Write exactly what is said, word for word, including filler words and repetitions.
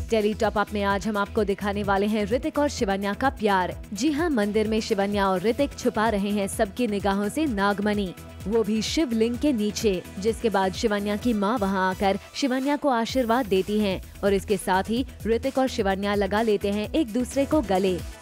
Tele top up में आज हम आपको दिखाने वाले हैं ऋतिक और शिवन्या का प्यार। जी हाँ, मंदिर में शिवन्या और ऋतिक छुपा रहे हैं सबकी निगाहों से नागमणि, वो भी शिवलिंग के नीचे। जिसके बाद शिवन्या की मां वहां आकर शिवन्या को आशीर्वाद देती हैं और इसके साथ ही ऋतिक और शिवन्या लगा लेते हैं एक दूसरे को गले।